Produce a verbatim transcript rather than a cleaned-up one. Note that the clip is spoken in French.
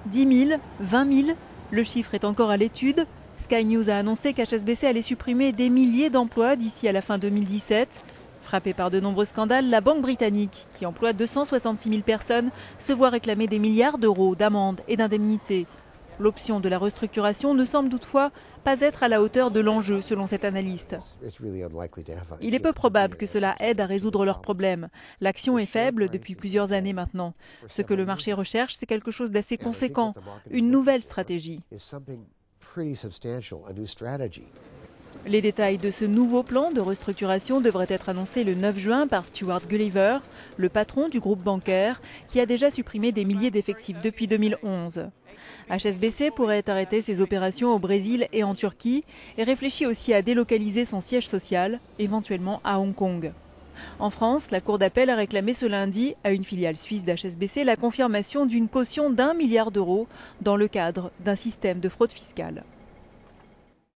dix mille, vingt mille, le chiffre est encore à l'étude. Sky News a annoncé qu'H S B C allait supprimer des milliers d'emplois d'ici à la fin deux mille dix-sept. Frappée par de nombreux scandales, la banque britannique, qui emploie deux cent soixante-six mille personnes, se voit réclamer des milliards d'euros d'amendes et d'indemnités. L'option de la restructuration ne semble toutefois pas être à la hauteur de l'enjeu, selon cet analyste. Il est peu probable que cela aide à résoudre leurs problèmes. L'action est faible depuis plusieurs années maintenant. Ce que le marché recherche, c'est quelque chose d'assez conséquent, une nouvelle stratégie. Les détails de ce nouveau plan de restructuration devraient être annoncés le neuf juin par Stuart Gulliver, le patron du groupe bancaire, qui a déjà supprimé des milliers d'effectifs depuis deux mille onze. H S B C pourrait arrêter ses opérations au Brésil et en Turquie et réfléchit aussi à délocaliser son siège social, éventuellement à Hong Kong. En France, la Cour d'appel a réclamé ce lundi à une filiale suisse d'H S B C la confirmation d'une caution d'un milliard d'euros dans le cadre d'un système de fraude fiscale.